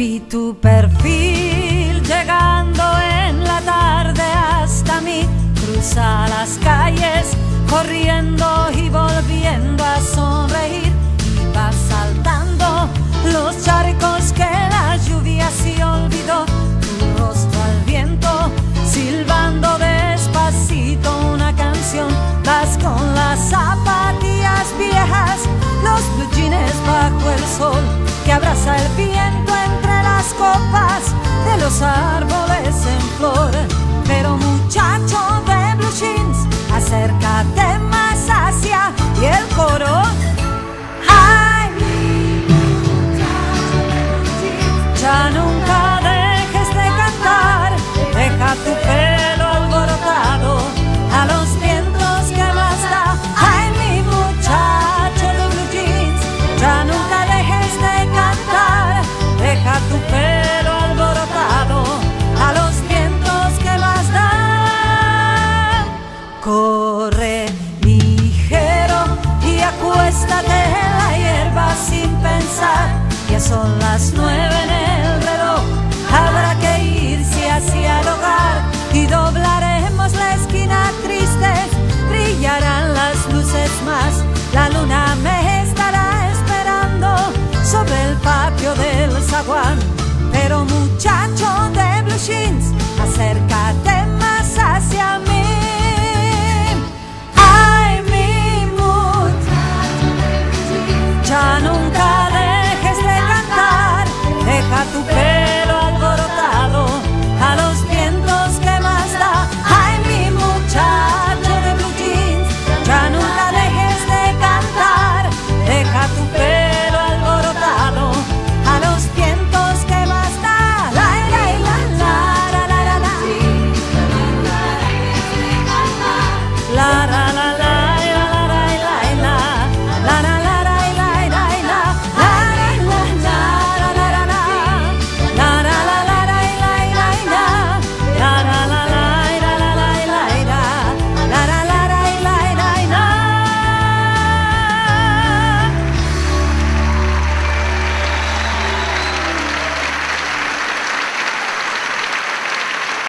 Vi tu perfil llegando en la tarde hasta mí. Cruza las calles corriendo y volviendo a sonreír. Y va saltando los charcos que la lluvia se olvidó. Tu rostro al viento, silbando despacito una canción. Vas con las zapatillas viejas, los blue jeans bajo el sol que abraza el viento entre las copas de los árboles en flor. Pero muchacho de blue jeans, acércate más hacia y el coro. ¡Ay! Ya nunca dejes de cantar, deja tu pelo alborotado a los vientos que más da. ¡Ay, mi muchacho de blue jeans! Ya nunca dejes de cantar, deja tu pelo alborotado a los vientos que más da. Corre ligero y acuéstate en la hierba sin pensar. Ya son las 9 en el reloj, habrá que irse hacia el hogar y doblaremos la esquina triste. Brillarán las luces más, la luna me estará esperando sobre el patio del zaguán. Pero muchacho de blue jeans, acércate